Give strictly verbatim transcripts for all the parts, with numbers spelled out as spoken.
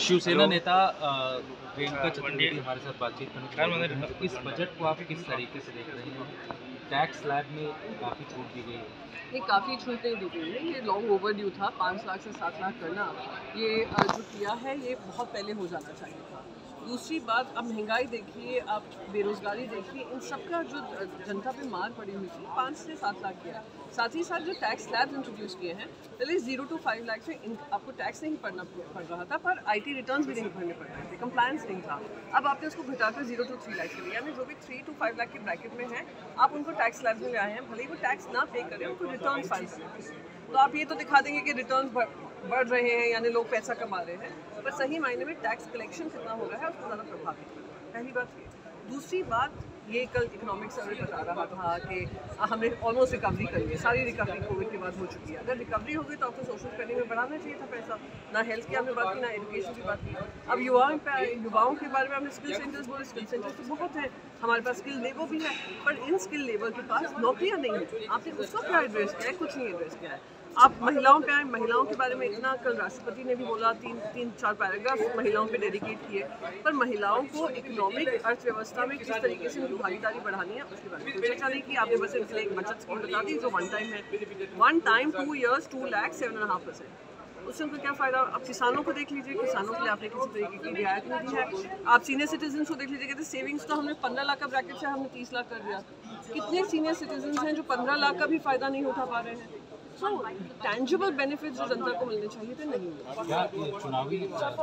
शिवसेना नेता अ, प्रियंका चतुर्वेदी हमारे साथ बातचीत करने के लिए इस बजट को आप किस तरीके से देख रहे हैं? टैक्स स्लैब में काफ़ी छूट दी गई है। ये काफ़ी छूट नहीं दी गई है, ये लॉन्ग ओवरड्यू था। पाँच लाख से सात लाख करना ये अ, जो किया है ये बहुत पहले हो जाना चाहिए था। दूसरी बात, अब महंगाई देखिए, आप बेरोजगारी देखिए, इन सब का जो जनता पे मार पड़ी हुई थी, पाँच से सात लाख किया। साथ ही साथ जो टैक्स स्लैब्स इंट्रोड्यूस किए हैं, पहले जीरो टू फाइव लाख में इन, आपको टैक्स नहीं पड़ना पड़ रहा था, पर आईटी रिटर्न्स भी नहीं भरने पड़ रहे थे, कंप्लायंस नहीं था। अब आपने उसको घटाकर जीरो टू थ्री लाख के लिए, यानी जो भी थ्री टू फाइव लाख के ब्रैकेट में है, आप उनको टैक्स स्लैब्स में ले आए हैं। भले ही वो टैक्स ना पे करें, उनको रिटर्न फाइल करें, तो आप ये तो दिखा देंगे कि रिटर्न बढ़ रहे हैं, यानी लोग पैसा कमा रहे हैं, पर सही मायने में टैक्स कलेक्शन कितना हो रहा है उसको ज़्यादा प्रभावित कर रहा है। पहली बात ये। दूसरी बात, ये कल इकोनॉमिक सर्वे बता रहा था कि हमने ऑलमोस्ट रिकवरी करी है, सारी रिकवरी कोविड के बाद हो चुकी है। अगर रिकवरी हो गई तो आपको सोशल स्पेंडिंग में बढ़ाना चाहिए था पैसा। ना हेल्थ केयर में बात की, ना एजुकेशन की बात की। अब युवाओं पे युवाओं के बारे में हमने स्किल सेंटर्स बोले, स्किल सेंटर्स तो बहुत हैं, हमारे पास स्किल लेबर भी है, पर इन स्किल लेबर के पास नौकरियाँ नहीं हैं। आपने उसको क्या एड्रेस किया है? कुछ नहीं एड्रेस किया है। आप महिलाओं पे आए, महिलाओं के बारे में इतना कल राष्ट्रपति ने भी बोला, तीन तीन चार पैराग्राफ महिलाओं पे डेडिकेट किए, पर महिलाओं को इकोनॉमिक अर्थव्यवस्था में किस तरीके से उनकी भागीदारी बढ़ानी है उसके बारे में कोई चर्चा नहीं की। आपने बस इनके एक बचत स्कीम बता दी जो वन टाइम है, one time two years two lakh seven and half percent. उससे उनको क्या फ़ायदा? अब किसानों को देख लीजिए, किसानों के लिए आपने किसी तरीके की रियायत नहीं दी है। आप सीनियर सिटीजन को देख लीजिए, कहते सेविंग्स तो हमने पंद्रह लाख का ब्रैकेट से हमने तीस लाख कर दिया। कितने सीनियर सिटीजन हैं जो पंद्रह लाख का भी फ़ायदा नहीं उठा पा रहे हैं? सो टैंजिबल बेनिफिट्स जो जनता को मिलने चाहिए थे नहीं मिले। चुनावी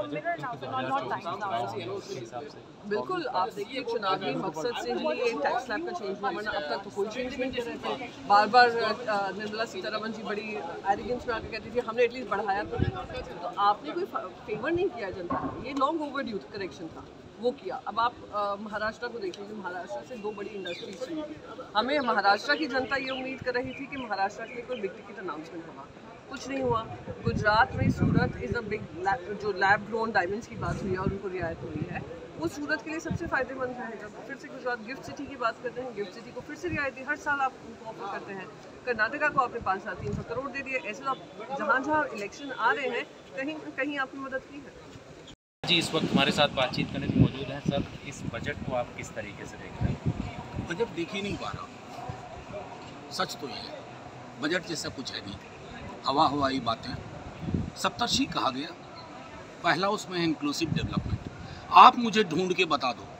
बिल्कुल, आप देखिए चुनावी मकसद से ही ये टैक्स स्लैब का चेंज हुआ, वरना अब तक तो कोई चेंज नहीं कर रहे थे। बार बार निर्मला सीतारमण जी बड़ी एरिगेंस में आकर कहती थी हमने एटलीस्ट बढ़ाया तो नहीं, तो आपने कोई फेवर नहीं किया जनता को। ये लॉन्ग ओवरड्यू करेक्शन था, वो किया। अब आप आ, महाराष्ट्र को देख लीजिए, महाराष्ट्र से दो बड़ी इंडस्ट्रीज थी। हमें महाराष्ट्र की जनता ये उम्मीद कर रही थी कि महाराष्ट्र के लिए कोई बिग टिकट अनाउंसमेंट होगा, कुछ नहीं हुआ। गुजरात में सूरत इज़ अ बिग, जो लैब ग्रोन डायमंड्स की बात हुई है और उनको रियायत हुई है, वो सूरत के लिए सबसे फायदेमंद रहेगा। फिर से गुजरात गिफ्ट सिटी की बात करते हैं, गिफ्ट सिटी को फिर से रियायत दी, हर साल आप उनको ऑफर करते हैं। कर्नाटका को आपने पाँच सात तीन सौ करोड़ दे दिए। ऐसे तो आप जहाँ जहाँ इलेक्शन आ रहे हैं, कहीं कहीं आपने मदद की है। जी, इस वक्त हमारे साथ बातचीत करने के मौजूद हैं सर। इस बजट को आप किस तरीके से देख रहे हैं? बजट देख ही नहीं पा रहा, सच तो ये है, बजट जैसा कुछ है नहीं, हवा हवाई बातें। सप्तर्षि कहा गया, पहला उसमें है इंक्लूसिव डेवलपमेंट। आप मुझे ढूंढ के बता दो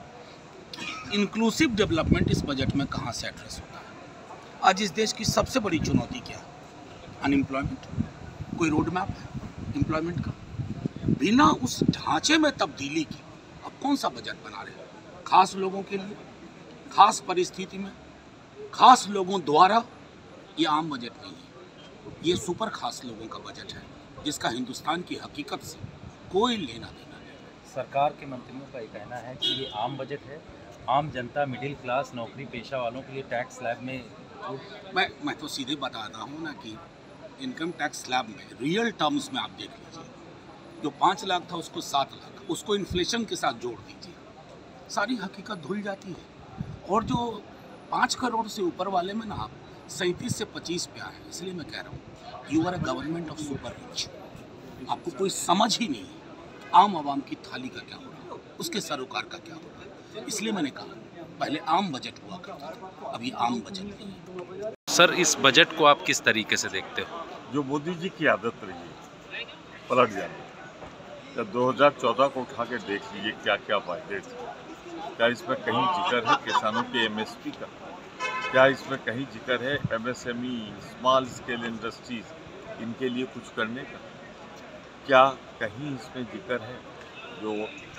इंक्लूसिव डेवलपमेंट इस बजट में कहाँ से एड्रेस होता है। आज इस देश की सबसे बड़ी चुनौती क्या है? अनएम्प्लॉयमेंट। कोई रोड मैप है एम्प्लॉयमेंट का? बिना उस ढांचे में तब्दीली की अब कौन सा बजट बना रहे हैं? खास लोगों के लिए, खास परिस्थिति में, खास लोगों द्वारा। ये आम बजट नहीं है, ये सुपर खास लोगों का बजट है जिसका हिंदुस्तान की हकीकत से कोई लेना देना नहीं। सरकार के मंत्रियों का ये कहना है कि ये आम बजट है, आम जनता, मिडिल क्लास, नौकरी पेशा वालों के लिए टैक्स स्लैब में मैं मैं तो सीधे बता रहा हूँ ना कि इनकम टैक्स स्लैब में रियल टर्म्स में आप देख लीजिए, जो पाँच लाख था उसको सात लाख, उसको इन्फ्लेशन के साथ जोड़ दीजिए, सारी हकीकत धुल जाती है। और जो पाँच करोड़ से ऊपर वाले में ना आप सैंतीस से पच्चीस पे आए, इसलिए मैं कह रहा हूँ you are a government of super rich. आपको कोई समझ ही नहीं है आम आवाम की थाली का क्या हो रहा है, उसके सरोकार का क्या हो रहा है। इसलिए मैंने कहा पहले आम बजट हुआ करता था, अभी आम बजट नहीं है। सर, इस बजट को आप किस तरीके से देखते हो? जो मोदी जी की आदत रही है पलट जाने, जब दो हज़ार चौदह को उठा के देख लीजिए क्या क्या वायदे थे। क्या इसमें कहीं जिक्र है किसानों के एमएसपी का? क्या इसमें कहीं जिक्र है एमएसएमई, स्मॉल स्केल इंडस्ट्रीज, इनके लिए कुछ करने का? क्या कहीं इसमें जिक्र है जो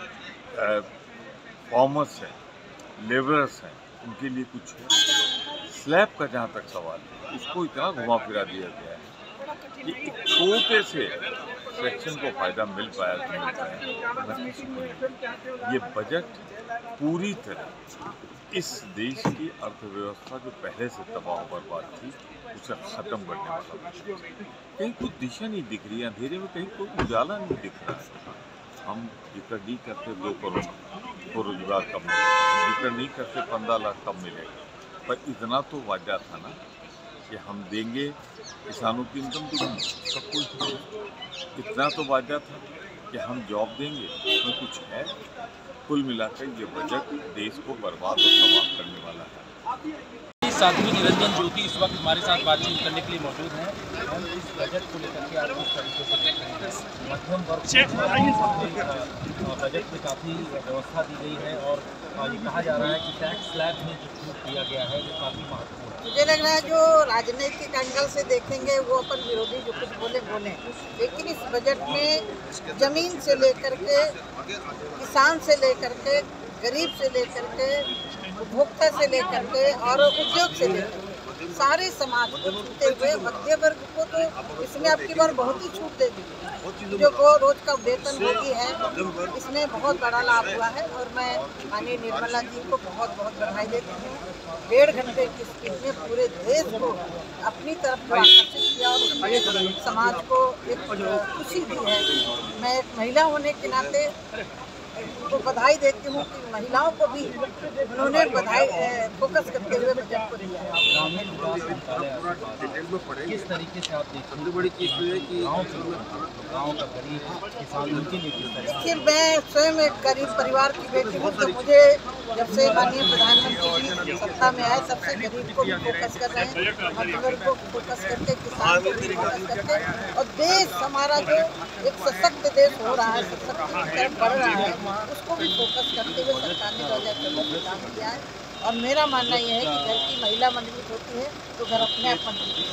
फार्मर्स हैं, लेबरर्स हैं, उनके लिए कुछ है? स्लैब का जहाँ तक सवाल है, इसको इतना घुमा फिरा दिया गया है कि एक छोटे से सेक्शन को फायदा मिल पाया तो मिल पाया। ये बजट पूरी तरह इस देश की अर्थव्यवस्था जो पहले से तबाह बर्बाद थी उसे ख़त्म करने वाला बजट। कहीं कोई दिशा नहीं दिख रही है, अंधेरे में कहीं कोई उजाला नहीं दिख रहा है। हम जिक्र नहीं करते दो करोड़ को रोजगार कब मिलेगा, जिक्र नहीं करते पंद्रह लाख कब मिलेगा, पर इतना तो वादा था ना कि हम देंगे किसानों की इनकम देंगे, सब कुछ इतना तो वादा था कि हम जॉब देंगे, उसमें कुछ है? कुल मिलाकर ये बजट देश को बर्बाद और तबाह करने वाला है। साध्वी निरंजन ज्योति इस वक्त हमारे साथ बातचीत करने के लिए मौजूद हैं। हम इस बजट को लेकर के आप किस तरीके से देख रहे हैं? मध्यम वर्ग को बजट में काफ़ी व्यवस्था दी गई है और ये कहा जा रहा है कि टैक्स स्लैब में जो छूट दिया गया है वो काफ़ी महत्वपूर्ण है। मुझे लग रहा है जो राजनीतिक एंगल से देखेंगे वो अपन विरोधी जो कुछ बोले बोले, लेकिन इस बजट में जमीन से लेकर के, किसान से लेकर के, गरीब से लेकर के, उपभोक्ता से लेकर के और उद्योग से लेकर के सारे समाज को छूते हुए मध्य वर्ग को तो इसमें आपकी बार बहुत ही छूट दे दी। जो वो रोज का वेतन भोगी है इसमें बहुत बड़ा लाभ हुआ है और मैं माननीय निर्मला जी को बहुत बहुत बधाई देती हूँ। डेढ़ घंटे की स्पीच में पूरे देश को अपनी तरफ आकर्षित किया और समाज को एक खुशी दी है। मैं एक महिला होने के नाते को बधाई देती हूँ कि महिलाओं को भी उन्होंने बधाई फोकस करते हुए बजट को दिया है। ग्रामीण विकास मंत्रालय किस तरीके से आप देखते हैं? बड़ी चीज़ है कि गाँव का गरीब किसान उनके लिए किस तरीके? देखिए, मैं स्वयं एक गरीब परिवार की बेटी हूँ, तो मुझे जब से माननीय प्रधानमंत्री जी सत्ता में आए सबसे गरीब को भी फोकस कर रहे हैं, मध्य वर्ग को फोकस करके, किसान को भी फोकस करके, और देश हमारा जो एक सशक्त देश हो रहा है, सशक्त की तरफ बढ़ रहा है, उसको भी फोकस करते हुए सरकार ने दो हज़ार चौदह में काम किया है। और मेरा मानना यह है कि घर की महिला मजबूत होती है तो घर अपने आप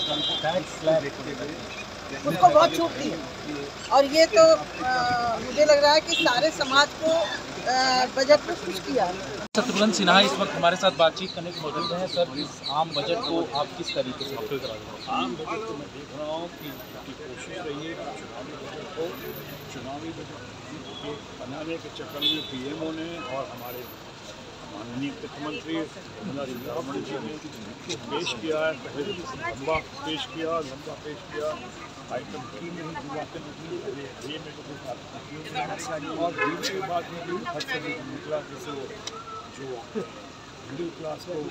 मजबूत, उसको बहुत छूट दी है। और ये तो आ, मुझे लग रहा है कि सारे समाज को बजट में खुश किया है। शत्रुघ्न सिन्हा इस वक्त हमारे साथ बातचीत करने को मौजूद हैं। सर, इस आम बजट को आप किस तरीके से देख रहे हैं? आम बजट को मैं देख रहा हूँ कि की कोशिश रही है कि चुनावी बजट को चुनावी बजट के बनाने के चक्कर में पीएमओ ने और हमारे माननीय वित्त मंत्री निर्मला सीतारमण जी ने पेश किया है। पहले लंबा पेश किया लंबा पेश किया आइटम थ्री में ही बातें निकली, पहले ए में तो कुछ और बी के बाद में भी हर सभी निकला, जैसे जो मिडिल क्लास को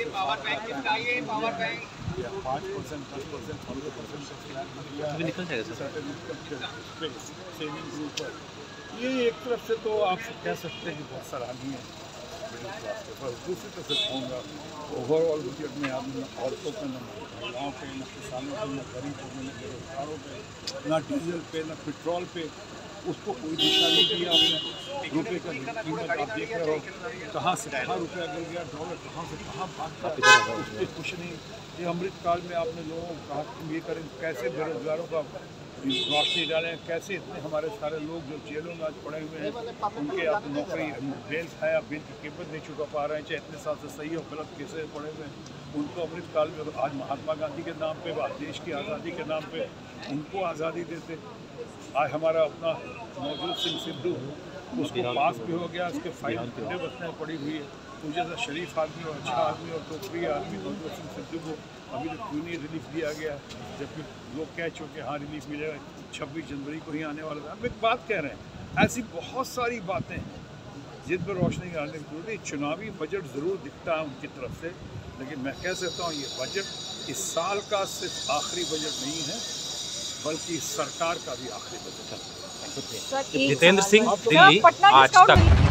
पाँच परसेंट दस परसेंट पंद्रह परसेंट निकल जाएगा सर सेविंग ग्रुप पर। ये एक तरफ से तो आप कह सकते हैं कि बहुत सराहनीय है मिडिल क्लास के, पर दूसरी तरफ से कहूँगा ओवरऑल बजट में आप न औरतों पे, न महिलाओं पे, न किसानों पे, न गरीबों पे, न बेरोजगारों पे, न डीजल पे, न पेट्रोल पे उसको कोई दिशा नहीं दी आपने। रुपये का कीमत आप देख रहे हो कहाँ से कहाँ रुपया गिर गया, डॉलर कहाँ से कहाँ भागता है, उस पर कुछ नहीं। ये अमृतकाल में आपने लोगों को कहा कि ये करें, कैसे बेरोजगारों का रोशनी डालें, कैसे इतने हमारे सारे लोग जो जेलों में आज पड़े हुए हैं उनके आप नौकरी बेल खाया बिल की कीमत नहीं चुका पा रहे हैं, चाहे इतने साल से सही और गलत केसेस पड़े हुए हैं, उनको अमृतकाल में आज महात्मा गांधी के नाम पे, देश की आज़ादी के नाम पे उनको आज़ादी देते। आज हमारा अपना नवजोत सिंह सिद्धू, उसको पास भी हो गया, उसके फाइल कितने बचने पड़ी हुई है। तो जैसा शरीफ आदमी और अच्छा आदमी और टोकरी आदमी नवजोत सिंह सिद्धू को अभी तक क्यों नहीं रिलीफ दिया गया, जबकि लोग कह चुके हाँ रिलीफ मिलेगा, छब्बीस जनवरी को ही आने वाला था। हम एक बात कह रहे हैं, ऐसी बहुत सारी बातें हैं जिन पर रोशनी डालने की जरूरत है। चुनावी बजट ज़रूर दिखता है उनकी तरफ से, लेकिन मैं कह सकता हूँ ये बजट इस साल का सिर्फ आखिरी बजट नहीं है, बल्कि सरकार का भी आखिरी बजट है। जितेंद्र सिंह, दिल्ली, आज तक।